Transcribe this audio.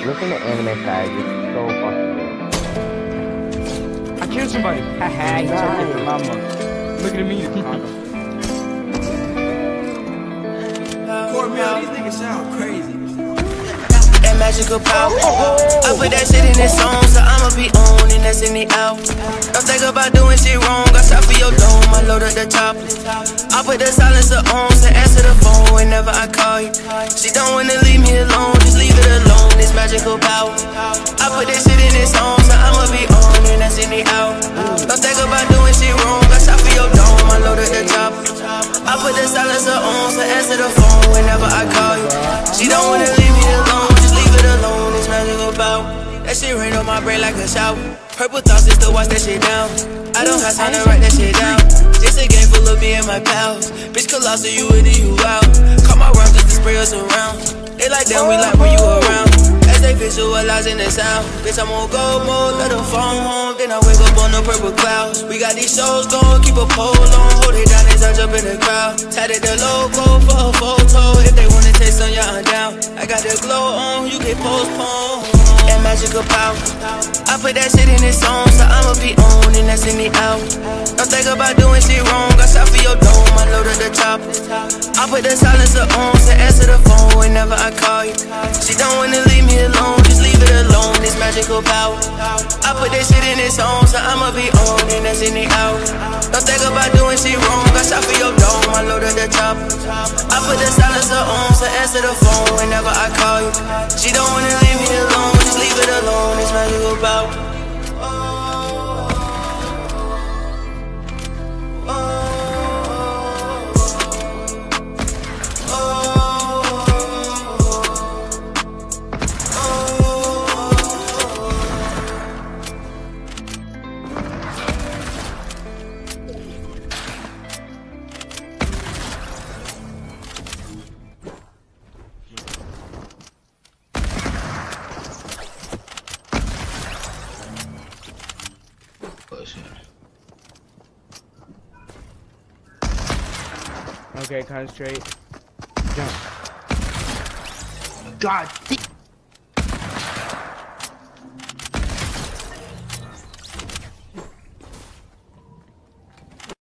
listen to anime tags. It's so fucking good. I killed somebody. Haha, he took it from mama. Look at me. These niggas sound crazy. That magical power. I put that shit in this song, so I'ma be on and that's in the out. Don't think about doing shit wrong. I shot for your dome, I load up the top. I put the silencer on, so answer the phone whenever I call you. She don't wanna leave me alone, just leave it alone. This magical power. I put that shit in this song, so I'ma be on and that's in the out. Don't think about doing shit wrong. I shot for your dome, I load up the top. I put the silencer on, so answer the phone whenever I call you. She don't wanna leave me alone, just leave it alone. This magical power. That shit rain on my brain like a shower. Purple thoughts just to watch that shit down. I don't have time to write that shit down. It's a game full of me and my pals. Bitch colossal, you in it, you out. Call my rounds just to spray us around. They like them, we like when you around. As they visualizing the sound. Bitch, I'm on go mode, let them phone home. Then I wake up on the purple clouds. We got these shows going, keep a pole on. Hold it down as I jump in the crowd. Tatted the logo for a photo. If they wanna taste on ya, I'm down. I got the glow on, you can postpone. That magical power. I put that shit in this song, so I'ma be on and that's in the out. Don't think about doing shit wrong. I shot for your dome, I load up the top. I put the silencer on, so answer the phone whenever I call you. She don't wanna leave me alone, just leave it alone. This magical power. I put that shit in this song, so I'ma be on and that's in the out. Don't think about doing shit wrong. I shot for your dome, I load up the top. I put the silencer on, so answer the phone whenever I call you. She don't wanna leave me alone, just leave it alone. This magical power. Okay, concentrate. God.